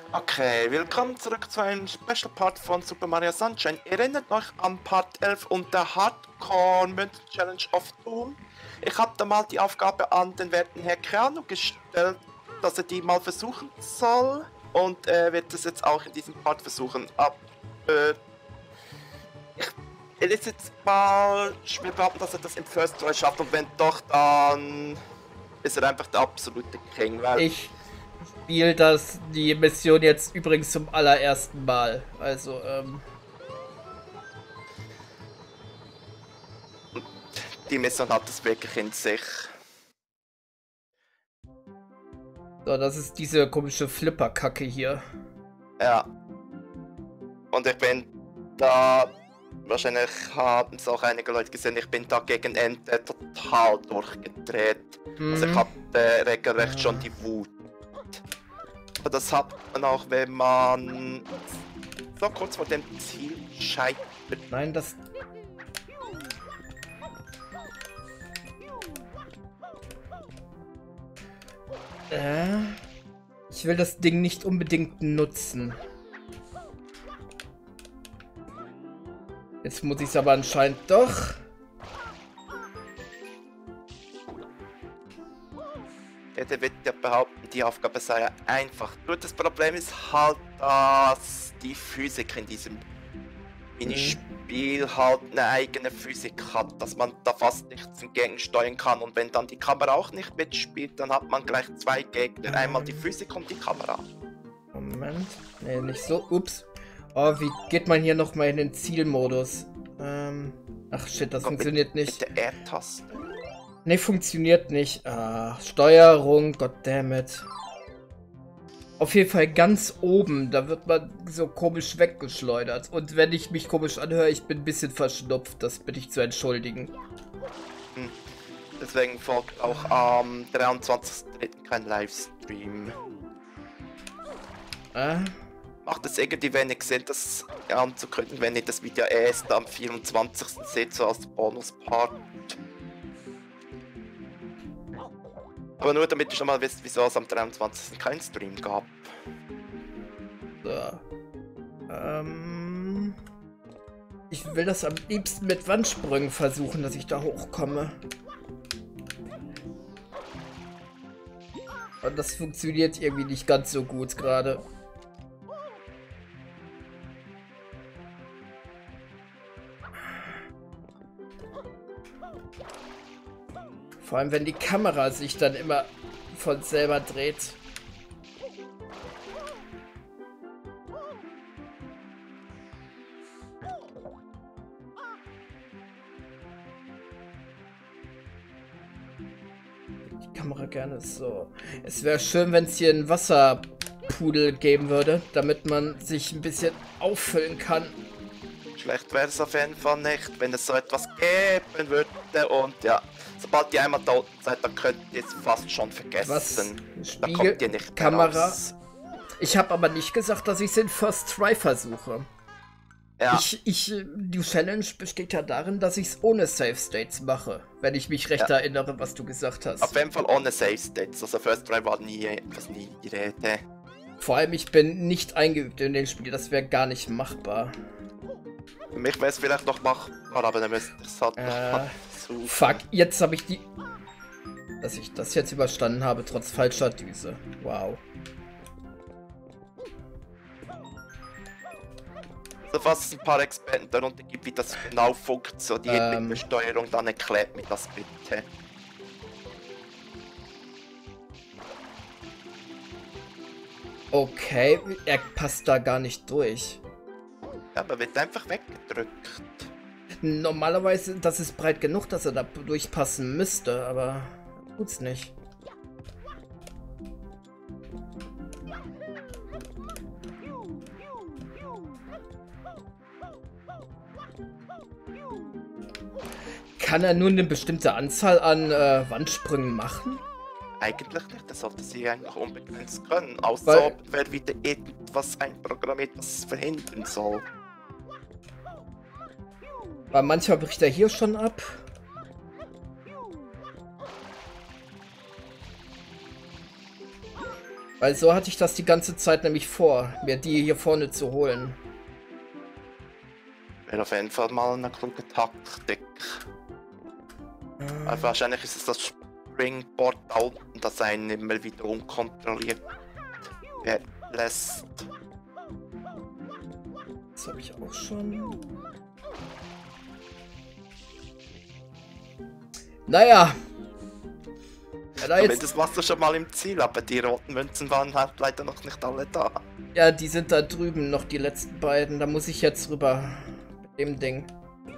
Okay, willkommen zurück zu einem Special Part von Super Mario Sunshine. Ihr erinnert euch an Part 11 und der Hardcore Münzen Challenge of Doom? Ich habe da mal die Aufgabe an den werten Herr Keanu gestellt, dass er die mal versuchen soll. Und er wird es jetzt auch in diesem Part versuchen. Ich ist jetzt mal schwer behaupten, dass er das im First Try schafft. Und wenn doch, dann ist er einfach der absolute King. Weil Ich spiele die Mission jetzt übrigens zum allerersten Mal. Also, die Mission hat es wirklich in sich. so, das ist diese komische Flipper-Kacke hier. Ja. Und ich bin da, wahrscheinlich haben es auch einige Leute gesehen, ich bin da gegen Ende total durchgedreht. Also ich hatte regelrecht schon die Wut. Aber das hat man auch, wenn man so kurz vor dem Ziel scheitert. Nein, das... Ich will das Ding nicht unbedingt nutzen. Jetzt muss ich es aber anscheinend doch. Der wird ja behaupten, die Aufgabe sei ja einfach. Nur das Problem ist halt, dass die Physik in diesem Minispiel halt eine eigene Physik hat, dass man da fast nichts entgegensteuern kann. Und wenn dann die Kamera auch nicht mitspielt, dann hat man gleich zwei Gegner. Einmal die Physik und die Kamera. Moment. Nee, nicht so. Ups. Oh, wie geht man hier nochmal in den Zielmodus? Ach shit, das funktioniert nicht. Mit der R-Taste. Nee, funktioniert nicht. Ah, Steuerung, goddammit. Auf jeden Fall ganz oben, da wird man so komisch weggeschleudert. Und wenn ich mich komisch anhöre, ich bin ein bisschen verschnupft, das bitte ich zu entschuldigen. Deswegen folgt auch am 23.03. kein Livestream. Macht es irgendwie wenig Sinn, das anzukündigen, wenn ihr das Video erst am 24. seht, so als Bonuspart. Aber nur damit ihr schon mal wisst, wieso es am 23. keinen Stream gab. So. Ich will das am liebsten mit Wandsprüngen versuchen, dass ich da hochkomme. Und das funktioniert irgendwie nicht ganz so gut gerade. Vor allem, wenn die Kamera sich dann immer von selber dreht. Die Kamera gerne so. Es wäre schön, wenn es hier einen Wasserpudel geben würde, damit man sich ein bisschen auffüllen kann. Schlecht wäre es auf jeden Fall nicht, wenn es so etwas geben würde und ja. Sobald ihr einmal da unten seid, dann könnt ihr es fast schon vergessen. Was? Da kommt ihr nicht mehr Kamera? raus. Ich habe aber nicht gesagt, dass ich es in First Try versuche. Ja. Die Challenge besteht ja darin, dass ich es ohne Save States mache. Wenn ich mich recht erinnere, was du gesagt hast. Auf jeden Fall ohne Save States. Also First Try war nie die Rede. Vor allem, ich bin nicht eingeübt in dem Spiel. Das wäre gar nicht machbar. Für mich wäre es vielleicht noch machbar, aber dann müsste ich es halt noch suchen. Fuck, jetzt habe ich die... Dass ich das jetzt überstanden habe, trotz falscher Düse. Wow. Also falls es ein paar Experten darunter gibt, wie das genau funktioniert mit der Steuerung, dann erklärt mir das bitte. Okay, er passt da gar nicht durch. Ja, aber wird einfach weggedrückt. Normalerweise, das ist breit genug, dass er da durchpassen müsste, aber tut's nicht. Kann er nur eine bestimmte Anzahl an Wandsprüngen machen? Eigentlich nicht, das sollte sie eigentlich unbegrenzt können, außer ob wer wieder irgendwas einprogrammiert, was es verhindern soll. Weil manchmal bricht er hier schon ab. Weil so hatte ich das die ganze Zeit nämlich vor, mir die hier vorne zu holen. Wäre auf jeden Fall mal eine kluge Taktik. Aber wahrscheinlich ist es das Springboard da unten, das einen immer wieder unkontrolliert lässt. Das habe ich auch schon. Naja. Ja, da Zumindest warst du schon mal im Ziel, aber die roten Münzen waren halt leider noch nicht alle da. Ja, die sind da drüben, noch die letzten beiden. Da muss ich jetzt rüber. Mit dem Ding.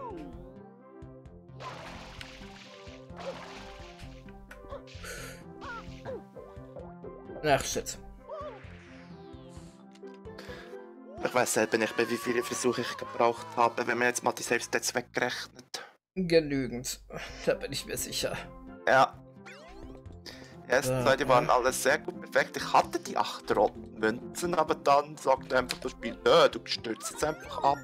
Ach, shit. Ich weiß selber nicht mehr, wie viele Versuche ich gebraucht habe, wenn man jetzt mal die Save-Stats wegrechnet. Genügend. Da bin ich mir sicher. Ja. Die ersten zwei, die waren alles sehr gut perfekt. Ich hatte die 8 roten Münzen, aber dann sagte einfach das Spiel, nö, du stürzt jetzt einfach ab.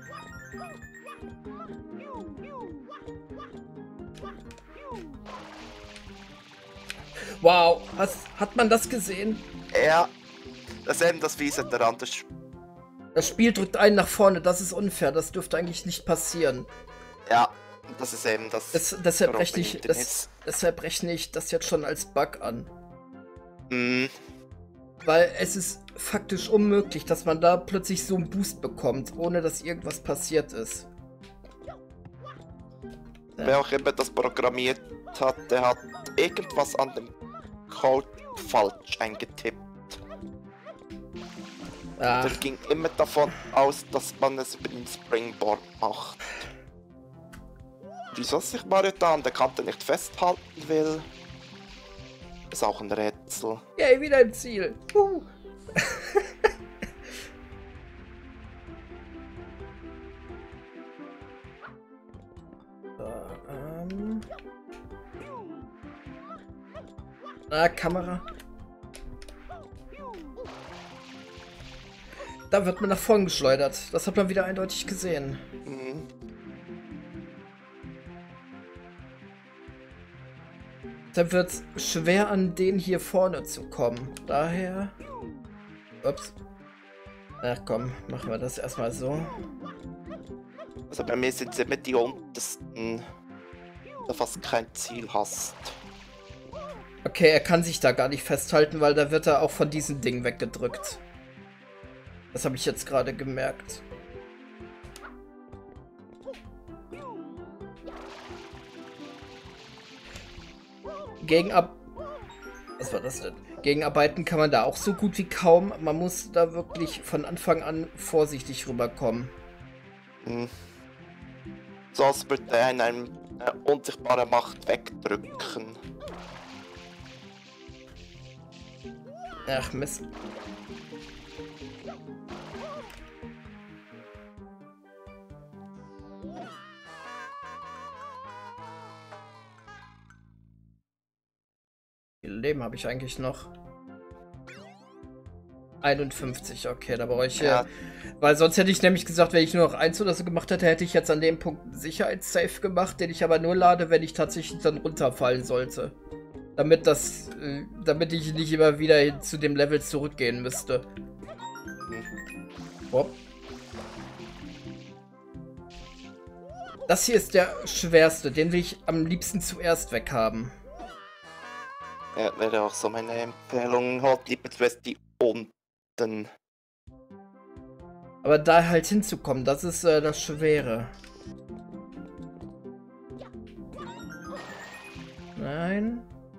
Wow, hat man das gesehen? Ja, das ist eben das Fiese daran. Das Spiel drückt einen nach vorne, das ist unfair, das dürfte eigentlich nicht passieren. Ja, das ist eben das. Deshalb rechne ich das jetzt schon als Bug an. Mhm. Weil es ist faktisch unmöglich, dass man da plötzlich so einen Boost bekommt, ohne dass irgendwas passiert ist. Ja. Wer auch immer das programmiert hat, der hat irgendwas an dem Code falsch eingetippt. Der ging immer davon aus, dass man es über den Springboard macht. Wieso sich Mario da an der Kante nicht festhalten will, ist auch ein Rätsel. Yay, wieder im Ziel. Kamera. Da wird man nach vorn geschleudert. Das hat man wieder eindeutig gesehen. Mhm. Dann wird es schwer, an den hier vorne zu kommen. Daher... Ups. Ach komm, machen wir das erstmal so. Also bei mir sind es immer die untersten, da fast kein Ziel hast. Okay, er kann sich da gar nicht festhalten, weil da wird er auch von diesem Ding weggedrückt. Das habe ich jetzt gerade gemerkt. Was war das denn? Gegenarbeiten kann man da auch so gut wie kaum. Man muss da wirklich von Anfang an vorsichtig rüberkommen. Hm. Sonst wird er in eine unsichtbare Macht wegdrücken. Ach Mist. Wie viel Leben habe ich eigentlich noch? 51, okay, da brauche ich ja. Weil sonst hätte ich nämlich gesagt, wenn ich nur noch 1 oder so gemacht hätte, hätte ich jetzt an dem Punkt einen Sicherheitssave gemacht, den ich aber nur lade, wenn ich tatsächlich dann runterfallen sollte. Damit ich nicht immer wieder zu dem Level zurückgehen müsste. Hopp. Das hier ist der schwerste, den will ich am liebsten zuerst weghaben. Ja, wäre auch so meine Empfehlung. Halt lieber zuerst die unten. Aber da halt hinzukommen, das ist das Schwere. Nein.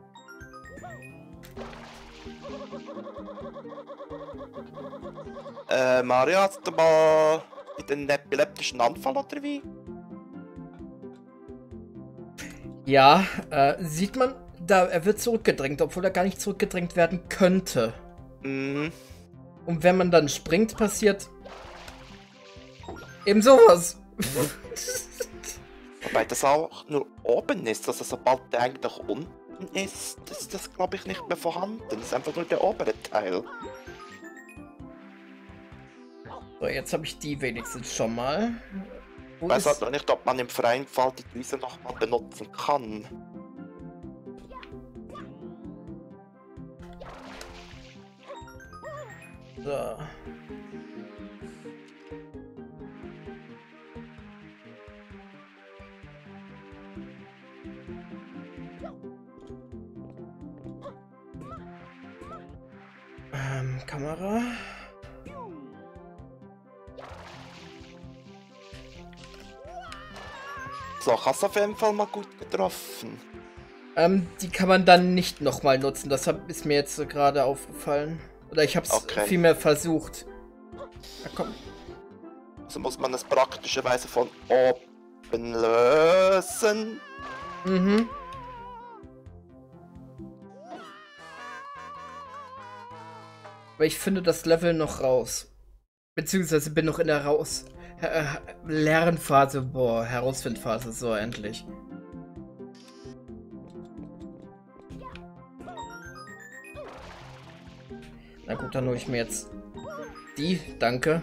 Mario, hast du mal den epileptischen Anfall oder wie? Ja, sieht man, er wird zurückgedrängt, obwohl er gar nicht zurückgedrängt werden könnte. Mhm. Und wenn man dann springt, passiert eben sowas. Wobei das auch nur oben ist, also sobald der eigentlich unten ist das glaube ich nicht mehr vorhanden. Das ist einfach nur der obere Teil. So, jetzt habe ich die wenigstens schon mal. Ich weiß halt noch nicht, ob man im freien Fall die Düse nochmal benutzen kann. So. Kamera. So, hast du auf jeden Fall mal gut getroffen. Die kann man dann nicht nochmal nutzen. Das ist mir jetzt gerade aufgefallen. Oder ich habe es vielmehr versucht. Na komm. Also muss man das praktischerweise von oben lösen. Mhm. Aber ich finde das Level noch raus. Beziehungsweise bin noch in der Lernphase. Boah, Herausfindphase. So, endlich. Na gut, dann hole ich mir jetzt die. Danke.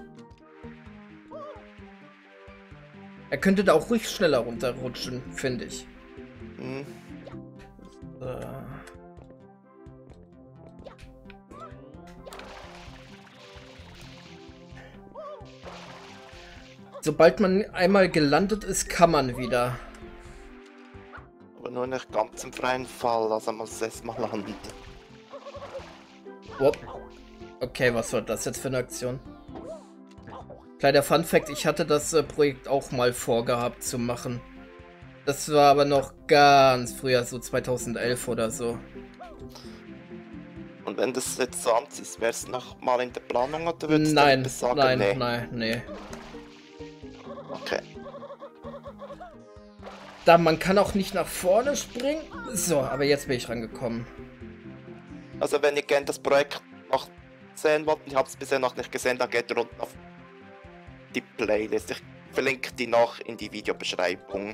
Er könnte da auch ruhig schneller runterrutschen, finde ich. Mhm. Sobald man einmal gelandet ist, kann man wieder. Aber nur nicht ganz im freien Fall, also muss es erstmal landen. Oh. Okay, was war das jetzt für eine Aktion? Kleiner Funfact, ich hatte das Projekt auch mal vorgehabt zu machen. Das war aber noch ganz früher, so 2011 oder so. Und wenn das jetzt so anziehst, wäre es noch mal in der Planung oder würdest Nein, du sagen, nee. Okay. Da man kann auch nicht nach vorne springen. So, aber jetzt bin ich rangekommen. Also wenn ihr gerne das Projekt noch sehen wollt, ich habe es bisher noch nicht gesehen, dann geht ihr unten auf die Playlist. Ich verlinke die noch in die Videobeschreibung.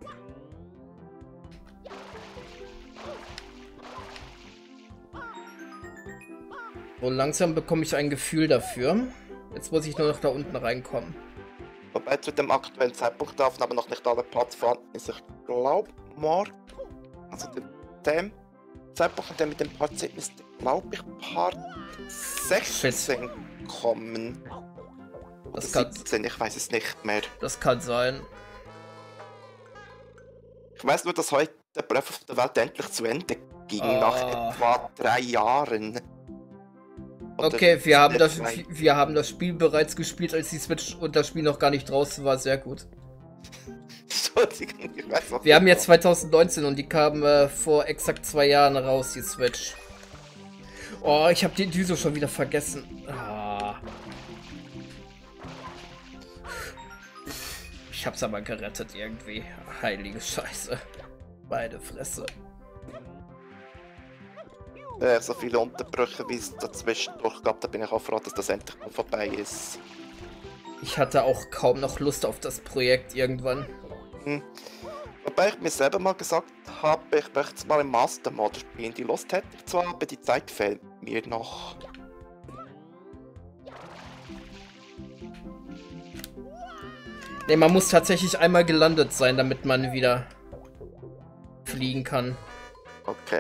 So langsam bekomme ich ein Gefühl dafür. Jetzt muss ich nur noch da unten reinkommen. Wobei zu dem aktuellen Zeitpunkt der Aufnahme noch nicht alle Parts vorhanden ist. Ich glaube, morgen, also dem Zeitpunkt, an dem mit dem Part sind, müsste, glaube ich, Part 16 kommen. Das Oder kann 17, ich weiß es nicht mehr. Das kann sein. Ich weiß nur, dass heute Breath of the Wild endlich zu Ende ging, nach etwa 3 Jahren. Oder okay, wir haben das Spiel bereits gespielt, als die Switch und das Spiel noch gar nicht draußen war. Sehr gut. Entschuldigung, ich weiß noch. Wir haben jetzt 2019 und die kamen vor exakt 2 Jahren raus, die Switch. Oh, ich habe die Düse schon wieder vergessen. Ich hab's aber gerettet irgendwie. Heilige Scheiße. Beide Fresse. So viele Unterbrüche, wie es dazwischendurch gab, da bin ich auch froh, dass das endlich mal vorbei ist. Ich hatte auch kaum noch Lust auf das Projekt irgendwann. Wobei ich mir selber mal gesagt habe, ich möchte es mal im Master Mode spielen. Die Lust hätte ich zwar, aber die Zeit fehlt mir noch. Ne, man muss tatsächlich einmal gelandet sein, damit man wieder fliegen kann. Okay.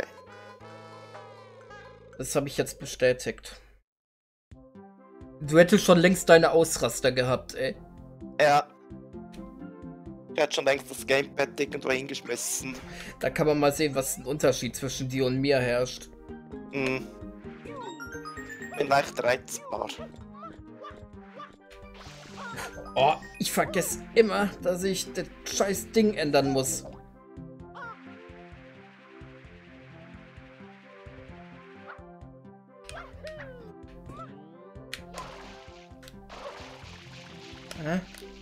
Das habe ich jetzt bestätigt. Du hättest schon längst deine Ausraster gehabt, ey. Ja. Ich hätte schon längst das Gamepad irgendwo hingeschmissen. Da kann man mal sehen, was ein Unterschied zwischen dir und mir herrscht. Bin leicht reizbar. Oh, ich vergesse immer, dass ich das scheiß Ding ändern muss. Hä?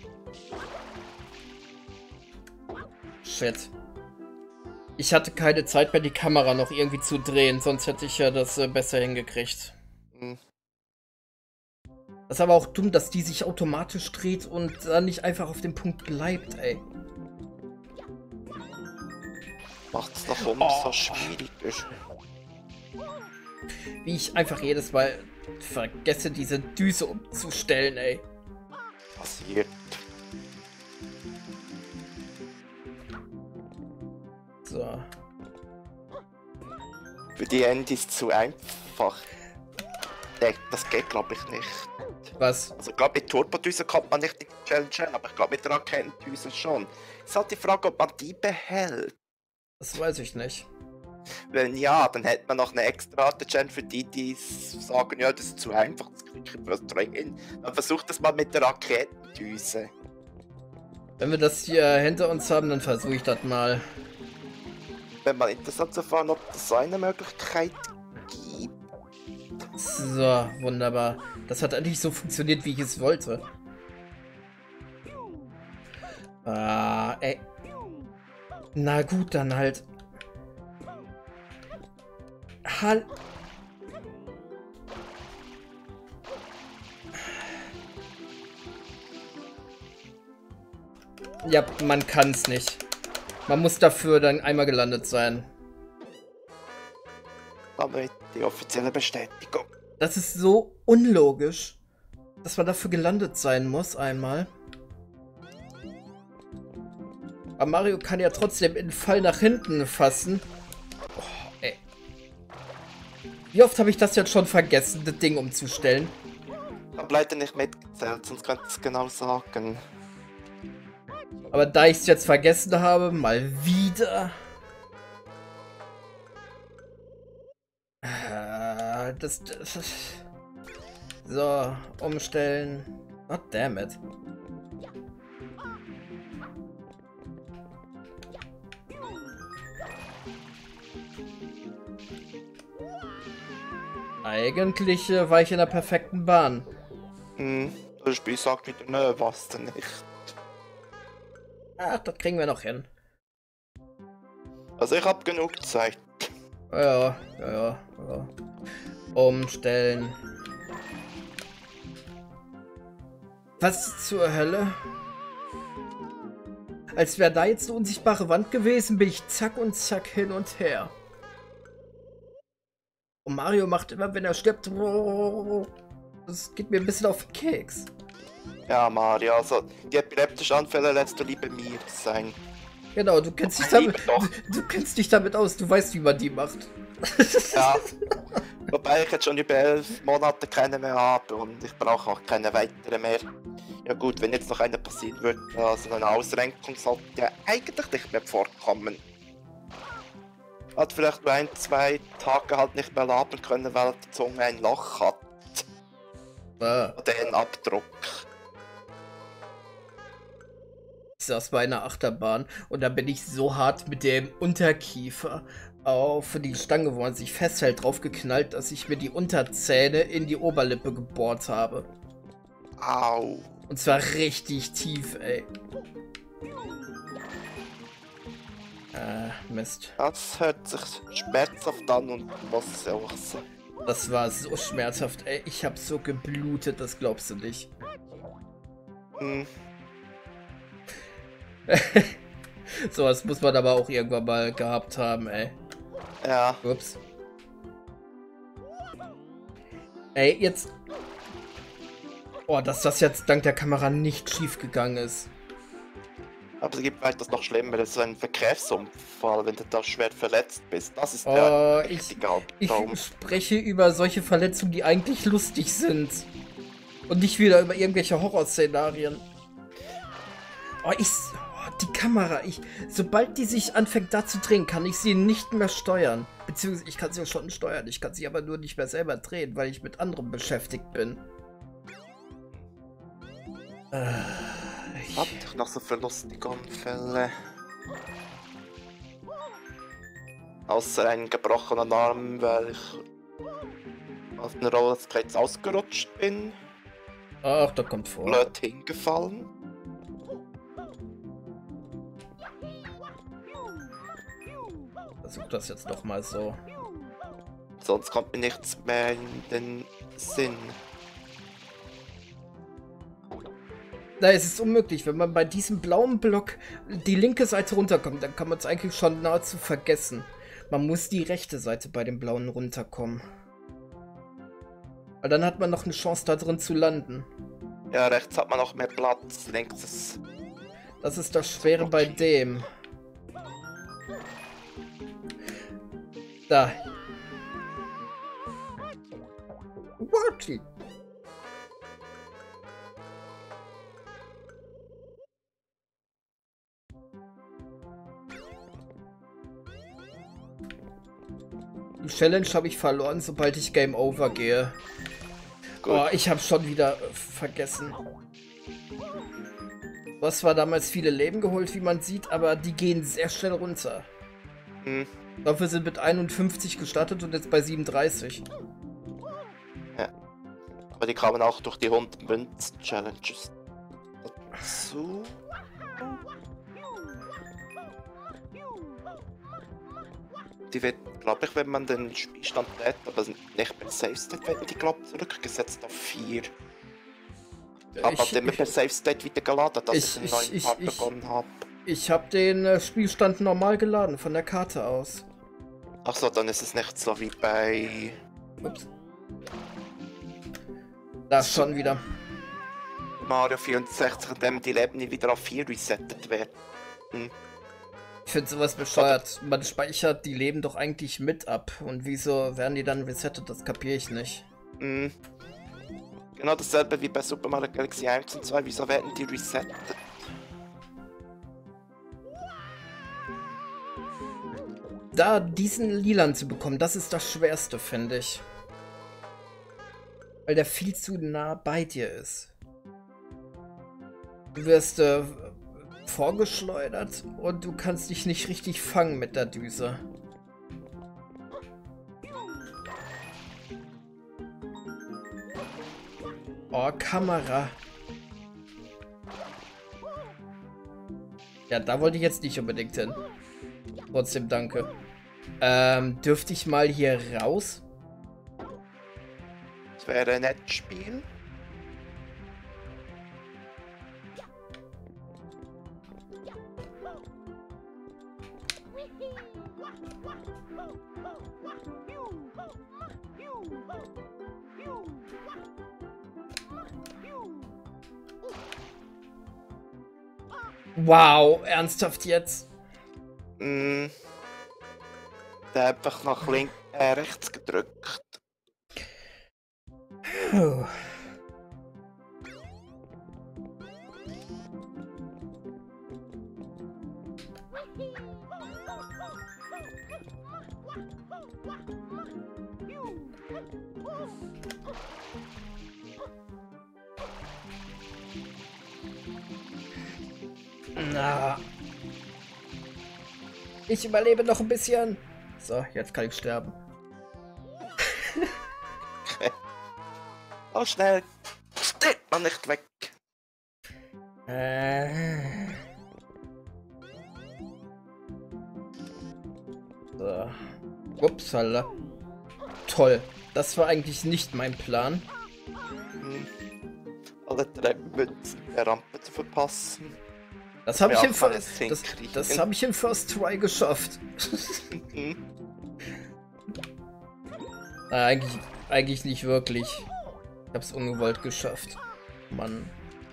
Shit. Ich hatte keine Zeit mehr, die Kamera noch irgendwie zu drehen, sonst hätte ich ja das besser hingekriegt. Das ist aber auch dumm, dass die sich automatisch dreht und dann nicht einfach auf dem Punkt bleibt, ey. Macht's doch umso schwieriger. Wie ich einfach jedes Mal vergesse, diese Düse umzustellen, ey. Passiert. So. Für die Handys zu einfach. Nee, das geht glaube ich nicht. Was? Also ich glaube mit Turbodüse kommt man nicht in die Challenge, aber ich glaube mit Raketendüse schon. Ist halt die Frage, ob man die behält. Das weiß ich nicht. Wenn ja, dann hätte man noch eine extra Challenge für die, die sagen, ja, das ist zu einfach, das kriege ich überstrengen. Dann versucht das mal mit der Raketendüse. Wenn wir das hier hinter uns haben, dann versuche ich das mal. Wäre mal interessant zu erfahren, ob es so eine Möglichkeit gibt. So, wunderbar. Das hat endlich so funktioniert, wie ich es wollte. Ah, ey. Na gut, dann halt. Halt. Ja, man kann's nicht. Man muss dafür dann einmal gelandet sein. Aber die offizielle Bestätigung. Das ist so unlogisch, dass man dafür gelandet sein muss einmal. Aber Mario kann ja trotzdem den Fall nach hinten fassen. Oh, ey. Wie oft habe ich das jetzt schon vergessen, das Ding umzustellen? Ich habe leider nicht mitgezählt, sonst könnte ich es genau sagen. Aber da ich es jetzt vergessen habe, mal wieder. Das. So, umstellen. Oh, damn it. Eigentlich war ich in der perfekten Bahn. Das Spiel sagt wieder, nö, was denn nicht. Ach, das kriegen wir noch hin. Also ich habe genug Zeit. Ja. Umstellen. Was zur Hölle? Als wäre da jetzt eine unsichtbare Wand gewesen, bin ich zack und zack hin und her. Und Mario macht immer, wenn er stirbt. Das geht mir ein bisschen auf den Keks. Ja, Mario, also die epileptischen Anfälle lässt du lieber mir sein. Genau, du kennst dich damit. Du kennst dich damit aus, du weißt, wie man die macht. Ja. Wobei ich jetzt schon über 11 Monate keine mehr habe und ich brauche auch keine weitere mehr. Ja gut, wenn jetzt noch eine passieren würde, also eine Ausrenkung sollte ja eigentlich nicht mehr vorkommen. Hat vielleicht nur 1-2 Tage halt nicht mehr labern können, weil die Zunge ein Loch hat. Oder einen Abdruck. Ich saß bei einer Achterbahn und da bin ich so hart mit dem Unterkiefer auf die Stange, wo man sich festhält, drauf geknallt, dass ich mir die Unterzähne in die Oberlippe gebohrt habe. Au. Und zwar richtig tief, ey. Mist. Das hört sich schmerzhaft an und muss auch sein. Das war so schmerzhaft, ey. Ich hab so geblutet, das glaubst du nicht. So, das muss man aber auch irgendwann mal gehabt haben, ey. Ja. Ups. Ey, jetzt... Oh, dass das jetzt dank der Kamera nicht schief gegangen ist. Aber es gibt weitaus noch schlimmer, das ist ein Verkehrsunfall, wenn du da schwer verletzt bist. Das ist der richtige Haupttraum. Ich spreche über solche Verletzungen, die eigentlich lustig sind. Und nicht wieder über irgendwelche Horrorszenarien. Oh, die Kamera, sobald die sich anfängt da zu drehen, kann ich sie nicht mehr steuern. Beziehungsweise ich kann sie ja schon steuern, ich kann sie aber nur nicht mehr selber drehen, weil ich mit anderem beschäftigt bin. Hab ich noch so für lustige Unfälle? Außer einen gebrochenen Arm, weil ich auf den Rollerskates ausgerutscht bin. Ach, da kommt vor. Blöd hingefallen. Versuch das jetzt doch mal so. Sonst kommt mir nichts mehr in den Sinn. Na, es ist unmöglich. Wenn man bei diesem blauen Block die linke Seite runterkommt, dann kann man es eigentlich schon nahezu vergessen. Man muss die rechte Seite bei dem blauen runterkommen. Weil dann hat man noch eine Chance, da drin zu landen. Ja, rechts hat man noch mehr Platz, links ist... Das ist das Schwere bei dem. Da. What? Die Challenge habe ich verloren, sobald ich Game Over gehe. Gut. Oh, ich habe schon wieder vergessen. Du hast zwar damals viele Leben geholt, wie man sieht, aber die gehen sehr schnell runter. Hm. Ich glaube, wir sind mit 51 gestartet und jetzt bei 37. Ja. Aber die kamen auch durch die 100 Münzen-Challenges dazu. Die wird, glaube ich, wenn man den Spielstand lädt, aber nicht per Save State, werden die, glaube ich, zurückgesetzt auf 4. Aber hat immer per Save State wieder geladen, dass ich einen neuen Part begonnen habe. Ich habe den Spielstand normal geladen, von der Karte aus. Achso, dann ist es nicht so wie bei... Ups. Da schon wieder. Mario 64, in dem die Leben wieder auf 4 resettet werden. Ich finde sowas bescheuert. Man speichert die Leben doch eigentlich mit ab. Und wieso werden die dann resettet? Das kapiere ich nicht. Genau dasselbe wie bei Super Mario Galaxy 1 und 2. Wieso werden die resettet? Da diesen Lilan zu bekommen, das ist das Schwerste, finde ich. Weil der viel zu nah bei dir ist. Du wirst vorgeschleudert und du kannst dich nicht richtig fangen mit der Düse. Oh, Kamera. Ja, da wollte ich jetzt nicht unbedingt hin. Trotzdem danke. Dürfte ich mal hier raus? Das wäre ein nettes Spiel. Wow, ernsthaft jetzt? Der hat einfach nach rechts gedrückt. Puh. Na. Ich überlebe noch ein bisschen. So, jetzt kann ich sterben. Oh, schnell! Steht man nicht weg! So. Upsala. Toll. Das war eigentlich nicht mein Plan. Alle 3 Münzen der Rampe zu verpassen. Das habe ich, das hab ich im First Try geschafft. Eigentlich nicht wirklich. Ich hab's ungewollt geschafft. Mann.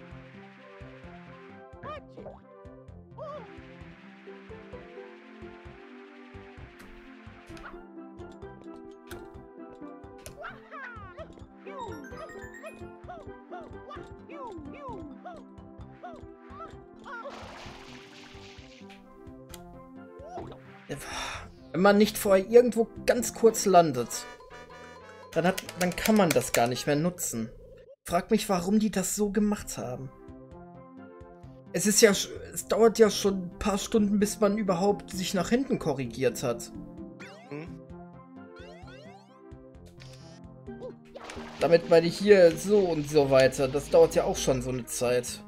Wenn man nicht vorher irgendwo ganz kurz landet, dann kann man das gar nicht mehr nutzen. Frag mich, warum die das so gemacht haben. Es dauert ja schon ein paar Stunden, bis man überhaupt sich nach hinten korrigiert hat. Damit meine ich hier so und so weiter. Das dauert ja auch schon so eine Zeit.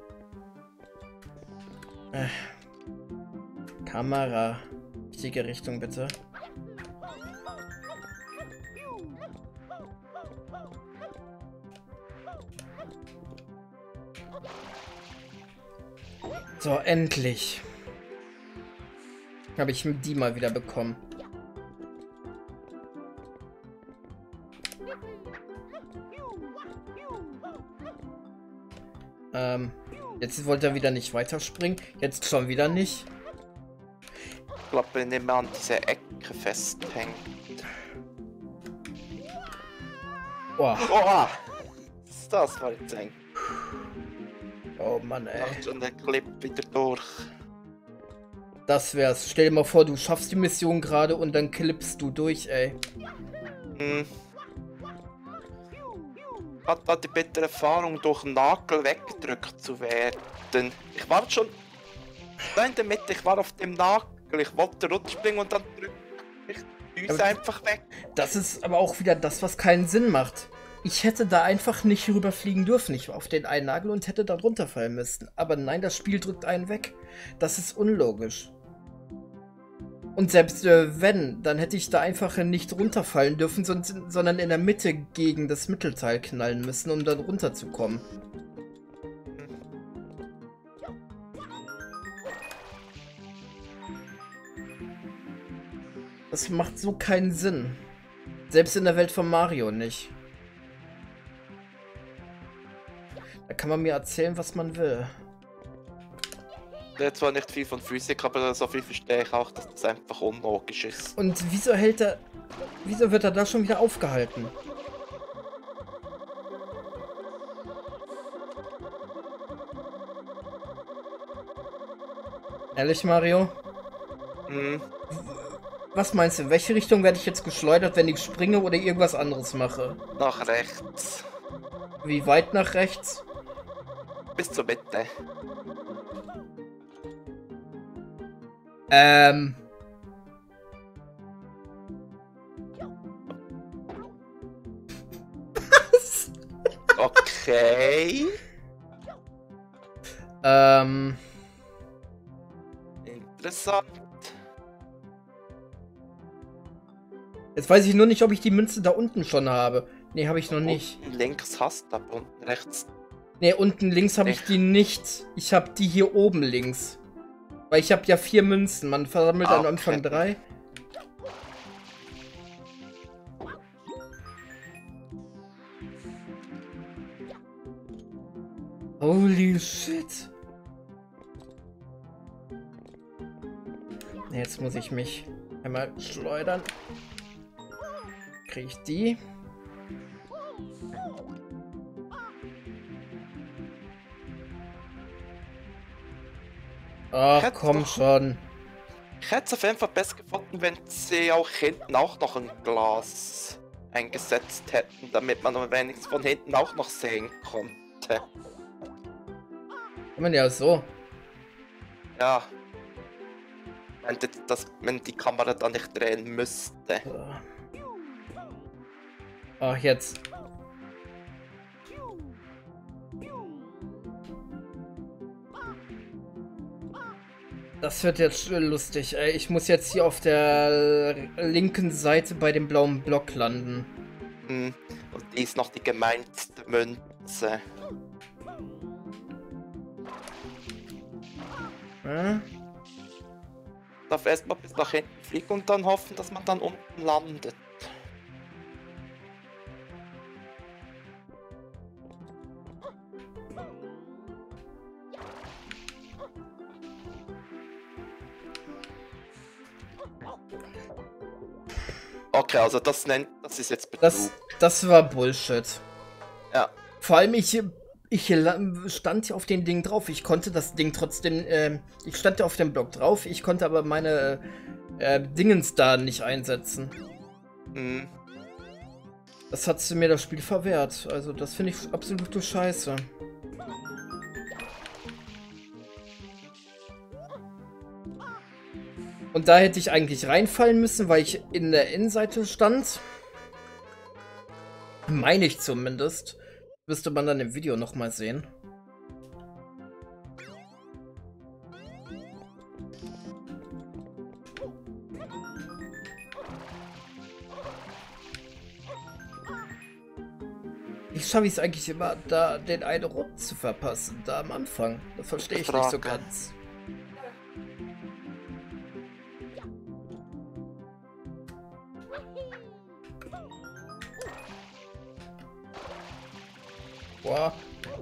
Kamera. Richtige Richtung, bitte. So, endlich. Habe ich die mal wieder bekommen. Jetzt wollte er wieder nicht weiterspringen. Jetzt schon wieder nicht. Ich glaube, wenn er an diese Ecke festhängt. Oh. Oh, das war jetzt eng. Oh Mann, ey. Macht schon der Clip wieder durch. Das wär's. Stell dir mal vor, du schaffst die Mission gerade und dann klippst du durch, ey. Hm. Hat da die bittere Erfahrung, durch Nagel weggedrückt zu werden. Ich war schon da in der Mitte, ich war auf dem Nagel. Ich wollte runterspringen und dann drückt mich die Düse einfach weg. Das ist aber auch wieder das, was keinen Sinn macht. Ich hätte da einfach nicht rüberfliegen dürfen. Ich war auf den einen Nagel und hätte da drunter fallen müssen. Aber nein, das Spiel drückt einen weg. Das ist unlogisch. Und selbst wenn, dann hätte ich da einfach nicht runterfallen dürfen, sondern in der Mitte gegen das Mittelteil knallen müssen, um dann runterzukommen. Das macht so keinen Sinn. Selbst in der Welt von Mario nicht. Da kann man mir erzählen, was man will. Ich weiß zwar nicht viel von Physik, aber so viel verstehe ich auch, dass das einfach unlogisch ist. Und wieso wieso wird er da schon wieder aufgehalten? Ehrlich, Mario? Hm. Was meinst du? In welche Richtung werde ich jetzt geschleudert, wenn ich springe oder irgendwas anderes mache? Nach rechts. Wie weit nach rechts? Bis zur Mitte. Was? Okay. Interessant. Jetzt weiß ich nur nicht, ob ich die Münze da unten schon habe. Nee, habe ich noch nicht. Unten links hast du, aber unten rechts. Nee, unten links habe ich die nicht. Ich habe die hier oben links. Weil ich habe ja 4 Münzen. Man versammelt am Anfang 3. Holy shit. Jetzt muss ich mich einmal schleudern. Kriege ich die? Ach, komm schon. Ich hätte es auf jeden Fall besser gefunden, wenn sie auch hinten auch noch ein Glas eingesetzt hätten, damit man wenigstens von hinten auch noch sehen konnte. Kann man ja so. Ja. Wenn die Kamera dann nicht drehen müsste. Ach, jetzt. Das wird jetzt lustig, ey. Ich muss jetzt hier auf der linken Seite bei dem blauen Block landen. Und die ist noch die gemeinste Münze. Darf erstmal bis nach hinten fliegen und dann hoffen, dass man dann unten landet. Okay, also das ist jetzt Betrug. Das war Bullshit. Ja. Vor allem ich stand ja auf dem Ding drauf. Ich konnte das Ding trotzdem, ich stand ja auf dem Block drauf. Ich konnte aber meine Dingens da nicht einsetzen. Mhm. Das hat mir das Spiel verwehrt. Also das finde ich absolute Scheiße. Und da hätte ich eigentlich reinfallen müssen, weil ich in der Innenseite stand. Meine ich zumindest. Müsste man dann im Video nochmal sehen. Wie schaffe ich es eigentlich immer, da den einen Rund zu verpassen, da am Anfang? Das verstehe ich nicht so ganz. Boah.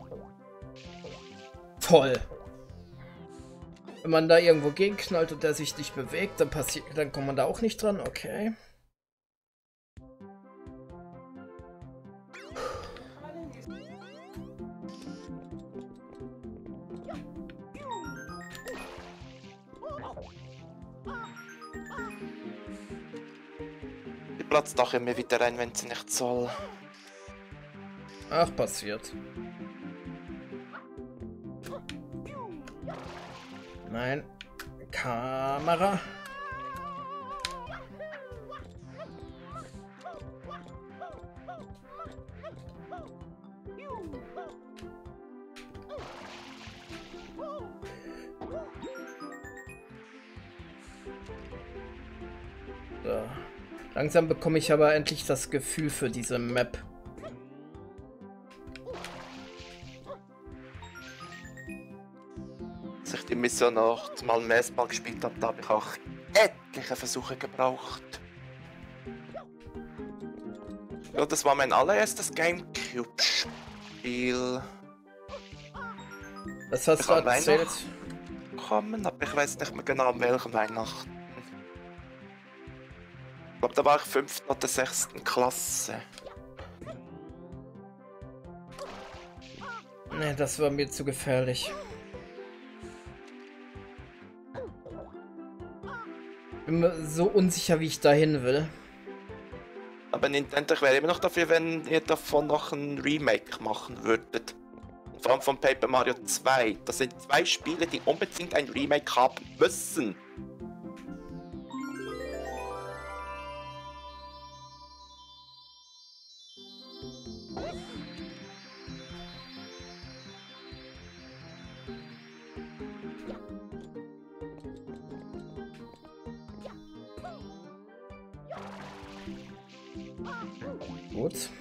Toll. Wenn man da irgendwo gegenknallt und der sich nicht bewegt, dann kommt man da auch nicht dran, okay. kratzt doch immer wieder rein, wenn sie nicht soll. Ach, passiert. Nein. Kamera. So. Langsam bekomme ich aber endlich das Gefühl für diese Map. Als ich die Mission noch mal mehrmals gespielt habe, habe ich auch etliche Versuche gebraucht. Ja, das war mein allererstes Gamecube-Spiel. Was hast du erzählt? Kommen, aber ich weiß nicht mehr genau, an welchem Weihnachten. Ich glaube, da war ich 5. oder 6. Klasse. Nee, das war mir zu gefährlich. Bin mir so unsicher, wie ich dahin will. Aber Nintendo, ich wäre immer noch dafür, wenn ihr davon noch ein Remake machen würdet. Vor allem von Paper Mario 2. Das sind 2 Spiele, die unbedingt ein Remake haben müssen. Gut.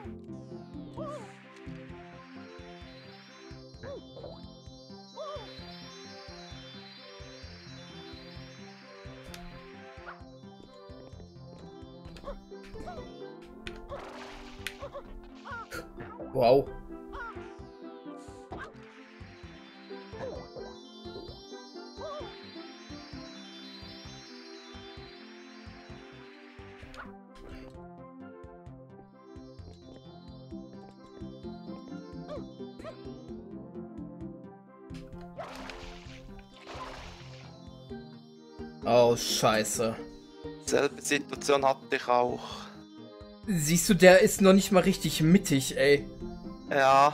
Wow. Oh, scheiße. Selbe Situation hatte ich auch. Siehst du, der ist noch nicht mal richtig mittig, ey. Ja.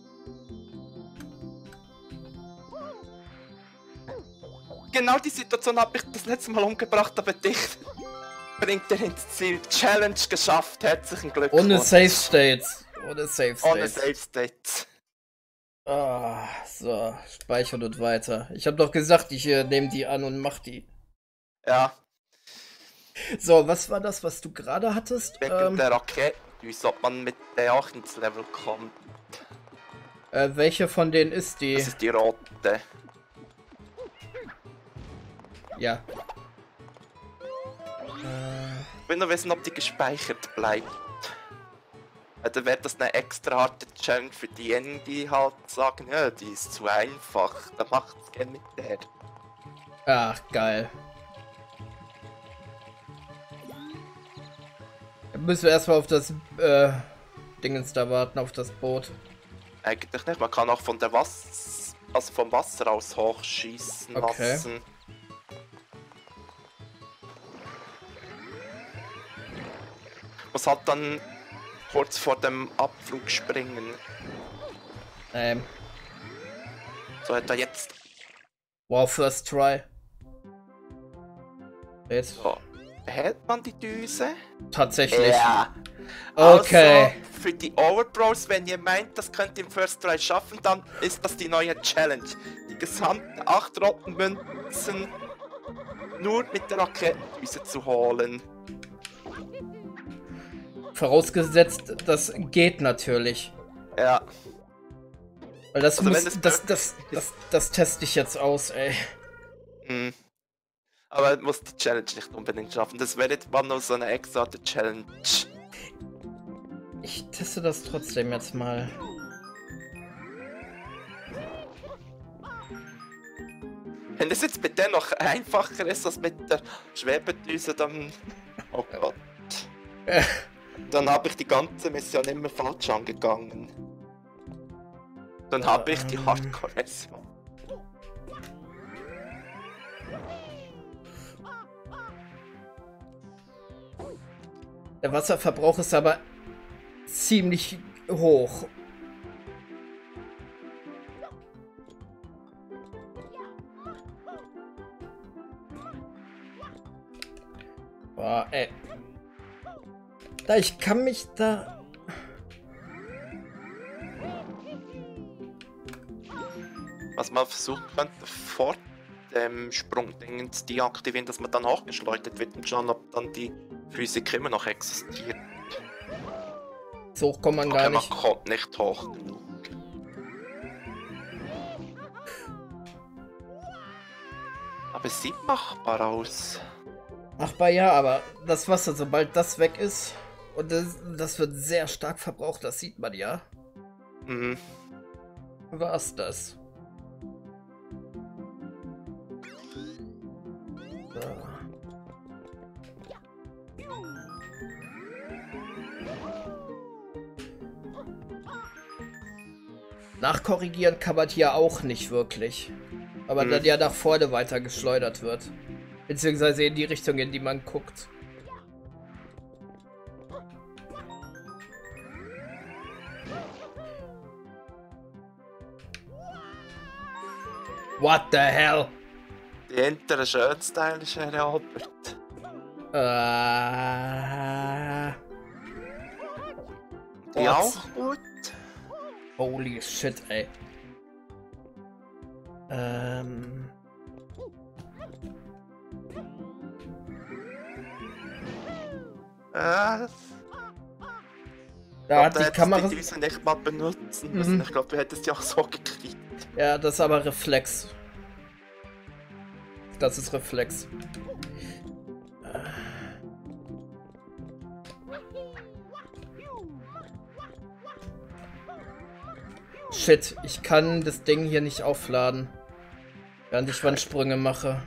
Genau die Situation habe ich das letzte Mal umgebracht, aber dich bringt er ins Ziel. Challenge geschafft, herzlichen Glückwunsch. Ohne Save States. Ohne Save States. Ohne Save States. Ah, so, speichern und weiter. Ich habe doch gesagt, ich nehme die an und mach die. Ja. So, was war das, was du gerade hattest? Wegen der Raketendüse, ob man mit der auch ins Level kommt. Welche von denen ist die? Das ist die rote. Ja. Ich will nur wissen, ob die gespeichert bleibt. Dann wäre das eine extra harte Challenge für diejenigen, die halt sagen, ja, die ist zu einfach. Dann macht's gerne mit der. Ach, geil. Dann müssen wir erstmal auf das Dingens da warten, auf das Boot. Eigentlich nicht, man kann auch von der vom Wasser aus hochschießen lassen. Muss halt dann kurz vor dem Abflug springen. So etwa jetzt. Wow, first try. Jetzt. So. Behält man die Düse? Tatsächlich. Ja. Okay. Also, für die Overpros, wenn ihr meint, das könnt ihr im First Try schaffen, dann ist das die neue Challenge. Die gesamten 8 roten Münzen nur mit der Raketendüse zu holen. Vorausgesetzt, das geht natürlich. Ja. Weil das Also muss, das teste ich jetzt aus, ey. Mhm. Aber muss die Challenge nicht unbedingt schaffen. Das wäre jetzt mal nur so eine extra Challenge. Ich teste das trotzdem jetzt mal. Wenn das jetzt mit der noch einfacher ist als mit der Schwebedüse, dann... Oh Gott. Dann habe ich die ganze Mission immer falsch angegangen. Dann habe ich die Hardcore-Version. Der Wasserverbrauch ist aber ziemlich hoch. Boah, ey. Ich kann mich da... Was man versuchen könnte, vor dem Sprungding zu deaktivieren, dass man dann hochgeschleudert wird und schauen, ob dann die Physik immer noch existiert. So hoch kommt man gar nicht. Man kommt nicht hoch genug. Aber es sieht machbar aus. Machbar ja, aber das Wasser, sobald das weg ist, und das wird sehr stark verbraucht, das sieht man ja. Mhm. War's das? So. Nachkorrigieren kann man hier auch nicht wirklich. Aber dann ja nach vorne weiter geschleudert wird. Beziehungsweise in die Richtung, in die man guckt. What the hell? Die hintere Schönsteil ist Herr Albert. Die auch gut. Holy shit, ey. Da hat die Kamera... Die Düse nicht mal benutzen müssen. Ich glaube, du hättest die auch so gekriegt. Ja, das ist aber Reflex. Das ist Reflex. Shit, ich kann das Ding hier nicht aufladen, während ich Wandsprünge mache.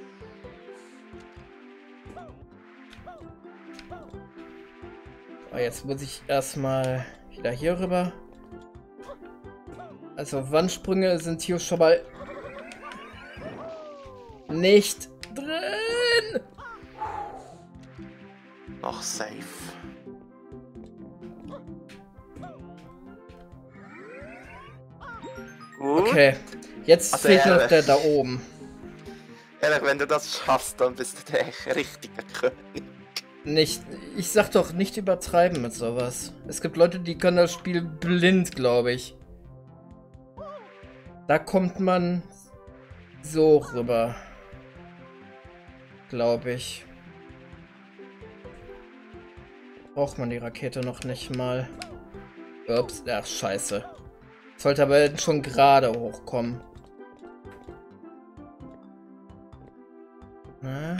Jetzt muss ich erstmal wieder hier rüber. Also Wandsprünge sind hier schon mal nicht drin. Noch safe. Gut. Okay, jetzt Also fehlt noch ehrlich. der da oben. Ehrlich, wenn du das schaffst, dann bist du der richtige König. Nicht, ich sag doch, nicht übertreiben mit sowas. Es gibt Leute, die können das Spiel blind, glaube ich. Da kommt man so rüber. Glaube ich. Braucht man die Rakete noch nicht mal. Ups, ach scheiße. Sollte aber schon gerade hochkommen. Na?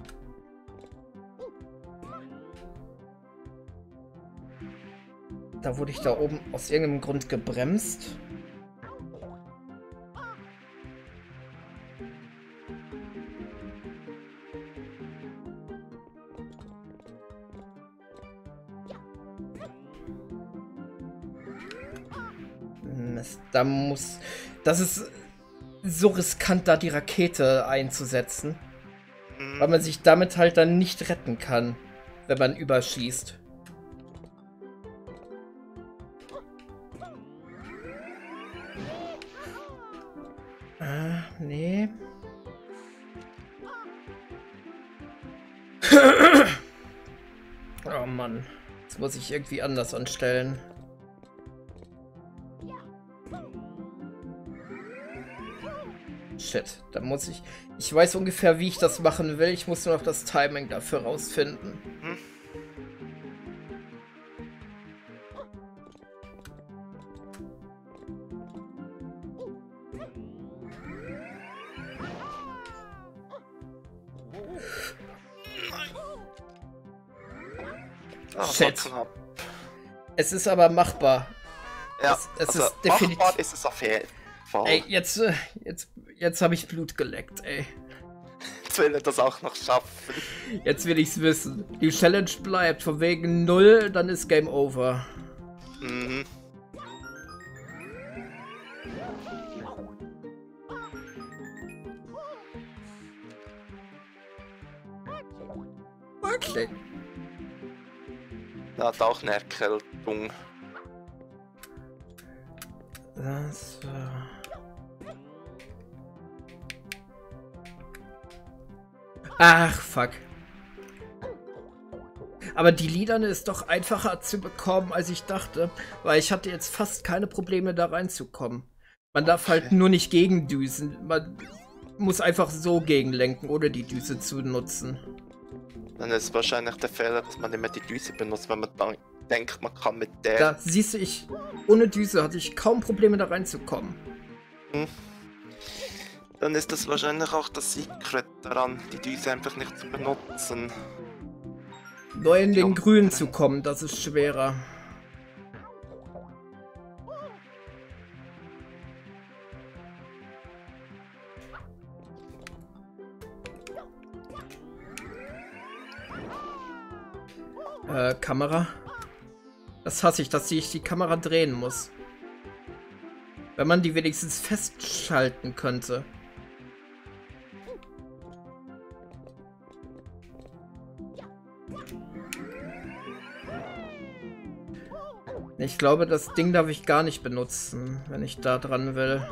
Da wurde ich da oben aus irgendeinem Grund gebremst. Mist, da muss... Das ist so riskant, da die Rakete einzusetzen. Weil man sich damit halt dann nicht retten kann, wenn man überschießt. Nee. Oh Mann. Das muss ich irgendwie anders anstellen. Shit, da muss ich... Ich weiß ungefähr, wie ich das machen will. Ich muss nur noch das Timing dafür rausfinden. Shit. Es ist aber machbar. Ja, es also ist definitiv... machbar ist es auf jeden Fall. Ey, jetzt habe ich Blut geleckt, ey. Jetzt will er das auch noch schaffen. Jetzt will ich's wissen. Die Challenge bleibt von wegen 0, dann ist Game Over. Mhm. Okay. Er hat auch eine Erkältung. Das Ach, fuck. Aber die Liederne ist doch einfacher zu bekommen, als ich dachte, weil ich hatte jetzt fast keine Probleme, da reinzukommen. Man darf halt nur nicht gegendüsen. Man muss einfach so gegenlenken, ohne die Düse zu nutzen. Dann ist wahrscheinlich der Fehler, dass man immer die Düse benutzt, wenn man dann denkt, man kann mit der... Da siehst du, ohne Düse hatte ich kaum Probleme, da reinzukommen. Hm. Dann ist das wahrscheinlich auch das Secret daran, die Düse einfach nicht zu benutzen. Neu in den Grün zu kommen, das ist schwerer. Kamera. Das hasse ich, dass ich die Kamera drehen muss. Wenn man die wenigstens festschalten könnte. Ich glaube, das Ding darf ich gar nicht benutzen, wenn ich da dran will.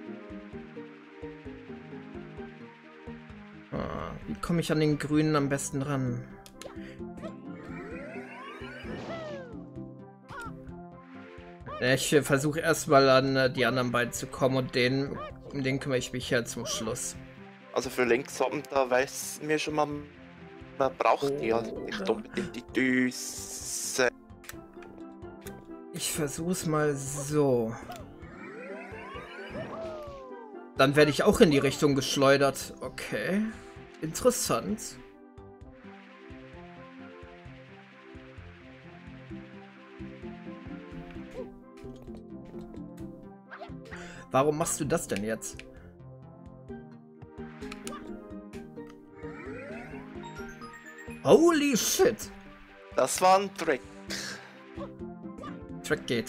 Wie komme ich an den Grünen am besten ran? Ich versuche erstmal an die anderen beiden zu kommen und um den kümmere ich mich ja zum Schluss. Also für links oben, da weiß mir schon mal, man braucht die also nicht unbedingt die Düse. Ich versuche es mal so. Dann werde ich auch in die Richtung geschleudert. Okay. Interessant. Warum machst du das denn jetzt? Holy shit! Das war ein Trick. Tricky.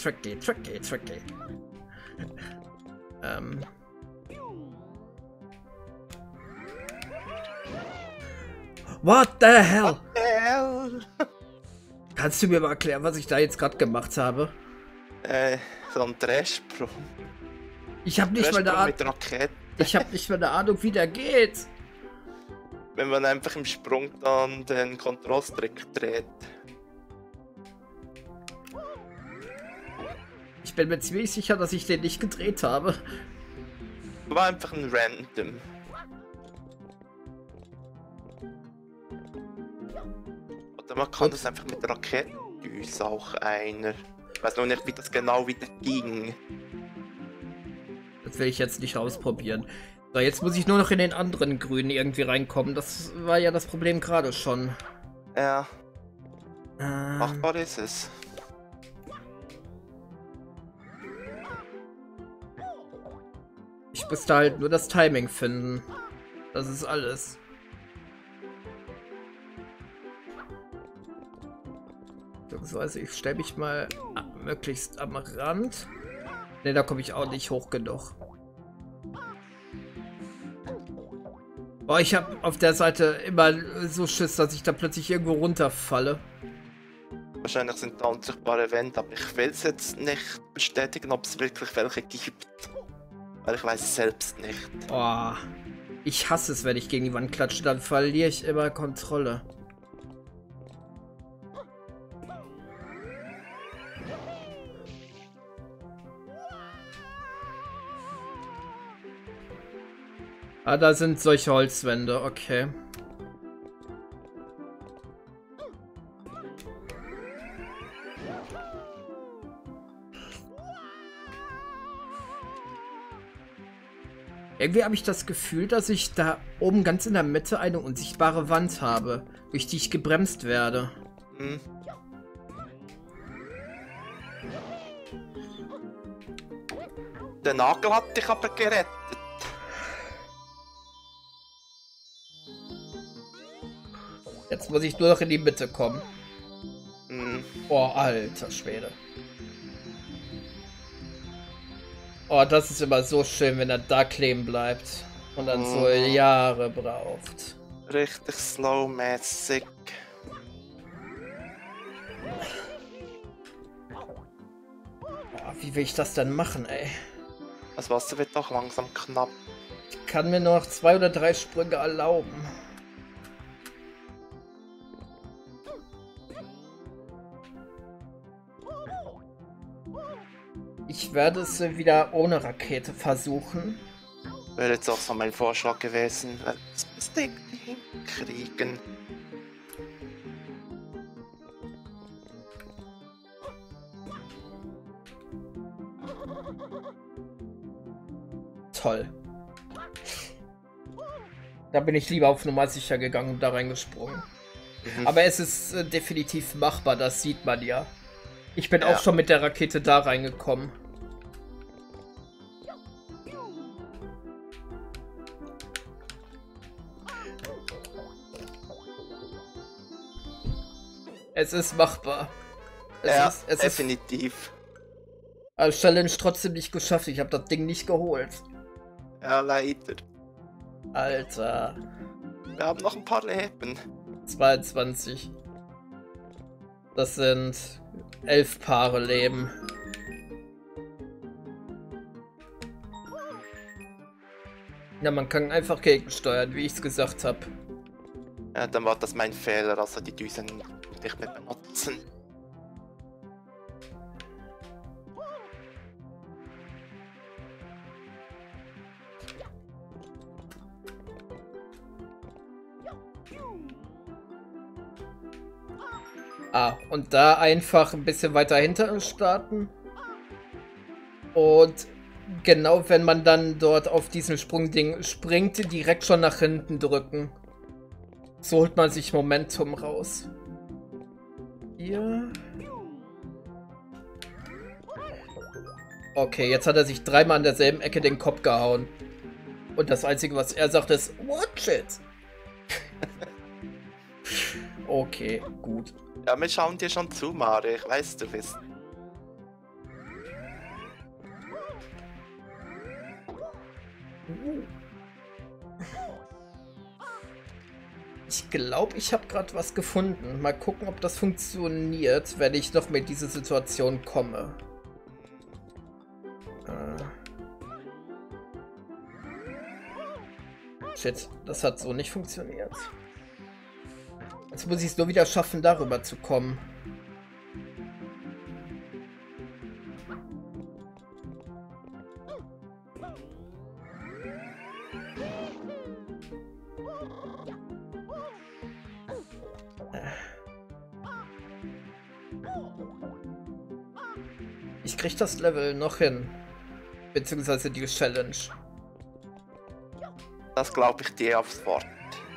What the hell? Kannst du mir mal erklären, was ich da jetzt gerade gemacht habe? So ein Drehsprung. Ich habe nicht mal eine Ahnung. Ich habe nicht mal eine Ahnung, wie der geht. Wenn man einfach im Sprung dann den Control-Stick dreht. Ich bin mir ziemlich sicher, dass ich den nicht gedreht habe. War einfach ein Random. Oder man kann das einfach mit Raketendüse auch einer. Ich weiß noch nicht, wie das genau wieder ging. Das will ich jetzt nicht ausprobieren. So, jetzt muss ich nur noch in den anderen Grünen irgendwie reinkommen. Das war ja das Problem gerade schon. Ja. Machbar ist es. Ich muss da halt nur das Timing finden. Das ist alles. Also ich stelle mich mal möglichst am Rand. Ne, da komme ich auch nicht hoch genug. Oh, ich habe auf der Seite immer so Schiss, dass ich da plötzlich irgendwo runterfalle. Wahrscheinlich sind da unsichtbare Wände, aber ich will es jetzt nicht bestätigen, ob es wirklich welche gibt. Weil ich weiß es selbst nicht. Oh, ich hasse es, wenn ich gegen die Wand klatsche, dann verliere ich immer Kontrolle. Ah, da sind solche Holzwände, okay. Irgendwie habe ich das Gefühl, dass ich da oben ganz in der Mitte eine unsichtbare Wand habe, durch die ich gebremst werde. Hm. Der Nagel hat dich aber gerettet. Jetzt muss ich nur noch in die Mitte kommen. Hm. Oh, alter Schwede. Oh, das ist immer so schön, wenn er da kleben bleibt. Und dann so Jahre braucht. Richtig slow-mäßig. Wie will ich das denn machen, ey? Das Wasser wird doch langsam knapp. Ich kann mir noch 2 oder 3 Sprünge erlauben. Ich werde es wieder ohne Rakete versuchen. Wäre jetzt auch so mein Vorschlag gewesen. Das müsste ich hinkriegen. Toll. Da bin ich lieber auf Nummer sicher gegangen und da reingesprungen. Aber es ist definitiv machbar, das sieht man ja. Ich bin auch schon mit der Rakete da reingekommen. Es ist machbar. Es ist definitiv. Als Challenge trotzdem nicht geschafft. Ich habe das Ding nicht geholt. Ja, leider. Alter. Wir haben noch ein paar Leben. 22. Das sind 11 Paare Leben. Ja, man kann einfach gegensteuern, wie ich es gesagt habe. Ja, dann war das mein Fehler, also die Düsen nicht mehr benutzen. Ah, und da einfach ein bisschen weiter hinter starten. Und genau, wenn man dann dort auf diesem Sprungding springt, direkt schon nach hinten drücken. So holt man sich Momentum raus. Hier. Okay, jetzt hat er sich 3-mal an derselben Ecke den Kopf gehauen. Und das Einzige, was er sagt, ist Watch it! Okay, gut. Ja, wir schauen dir schon zu, Mario. Ich weiß, du bist. Ich glaube, ich habe gerade was gefunden. Mal gucken, ob das funktioniert, wenn ich noch mit dieser Situation komme. Shit, das hat so nicht funktioniert. Jetzt muss ich es nur wieder schaffen, darüber zu kommen. Ich krieg das Level noch hin. Beziehungsweise die Challenge. Das glaube ich dir aufs Wort.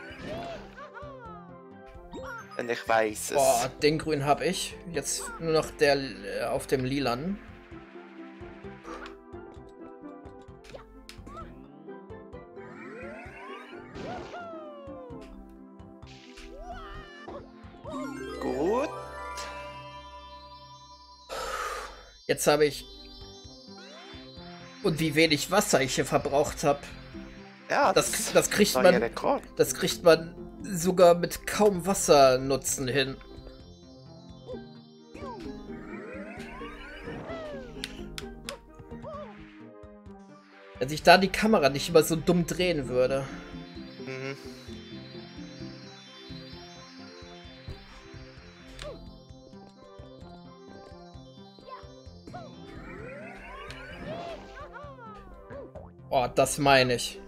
Denn ich weiß es. Boah, den grün habe ich. Jetzt nur noch der auf dem lilanen. Gut. Jetzt habe ich... Und wie wenig Wasser ich hier verbraucht habe. Ja, das kriegt man. Das kriegt man sogar mit kaum Wassernutzen hin. Wenn sich da die Kamera nicht immer so dumm drehen würde. Mhm. Oh, das meine ich.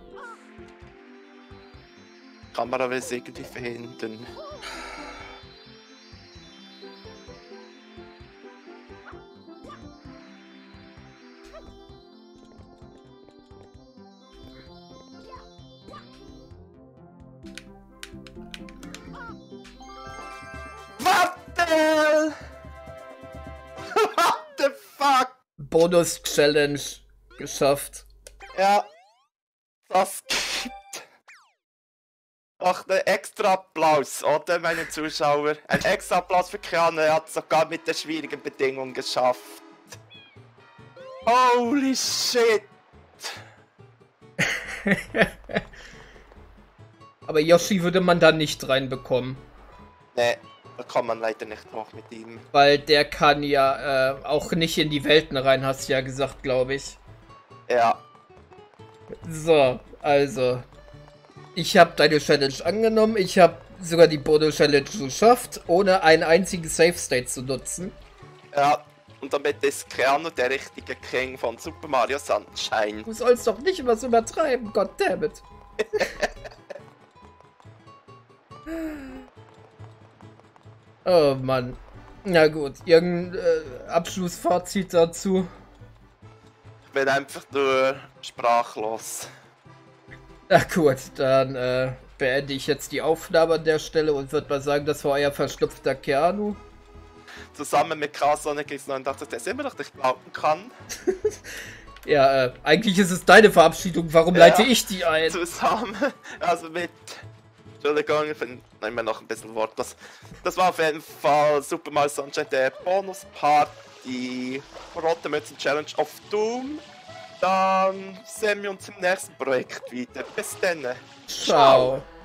Kamera will es irgendwie verhindern. Warte! What the fuck? Bonus-Challenge geschafft. Ja, das gibt. Ach, ein extra Applaus, oder, meine Zuschauer? Ein extra Applaus für Keanu, er hat es sogar mit den schwierigen Bedingungen geschafft. Holy shit! Aber Yoshi würde man da nicht reinbekommen. Nee, Da kann man leider nicht hoch mit ihm. Weil der kann ja auch nicht in die Welten rein, hast du ja gesagt, glaube ich. Ja. So, also. Ich habe deine Challenge angenommen. Ich habe sogar die Bono-Challenge geschafft, ohne einen einzigen Save-State zu nutzen. Ja, und damit ist Keanu der richtige King von Super Mario Sunshine. Du sollst doch nicht was übertreiben, goddammit. Oh Mann. Na gut, irgendein Abschlussfazit dazu? Ich bin einfach nur sprachlos. Na gut, dann beende ich jetzt die Aufnahme an der Stelle und würde mal sagen, das war euer verschlupfter Keanu. Zusammen mit K-Sonic X89, der es immer noch nicht glauben kann. Ja, eigentlich ist es deine Verabschiedung, warum leite ich die ein? Zusammen, also mit... Entschuldigung, ich bin immer noch ein bisschen wortlos. Das war auf jeden Fall Super Mario Sunshine, der Bonus-Part, die Rote Mützen Challenge of Doom. Dann sehen wir uns im nächsten Projekt wieder. Bis dann. Ciao.